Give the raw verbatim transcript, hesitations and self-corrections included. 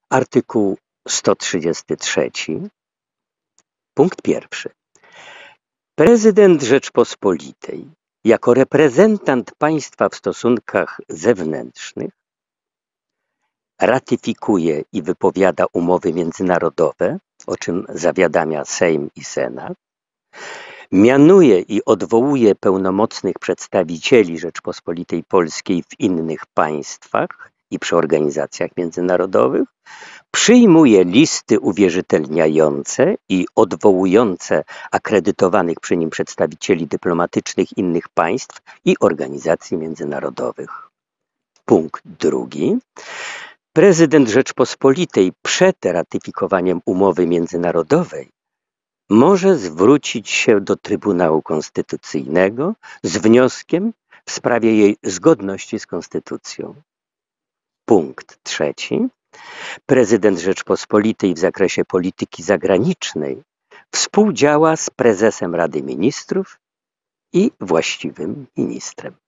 Artykuł sto trzydziesty trzeci, punkt pierwszy. Prezydent Rzeczpospolitej jako reprezentant państwa w stosunkach zewnętrznych ratyfikuje i wypowiada umowy międzynarodowe, o czym zawiadamia Sejm i Senat, mianuje i odwołuje pełnomocnych przedstawicieli Rzeczpospolitej Polskiej w innych państwach i przy organizacjach międzynarodowych, przyjmuje listy uwierzytelniające i odwołujące akredytowanych przy nim przedstawicieli dyplomatycznych innych państw i organizacji międzynarodowych. Punkt drugi. Prezydent Rzeczpospolitej przed ratyfikowaniem umowy międzynarodowej może zwrócić się do Trybunału Konstytucyjnego z wnioskiem w sprawie jej zgodności z Konstytucją. Punkt trzeci. Prezydent Rzeczpospolitej w zakresie polityki zagranicznej współdziała z prezesem Rady Ministrów i właściwym ministrem.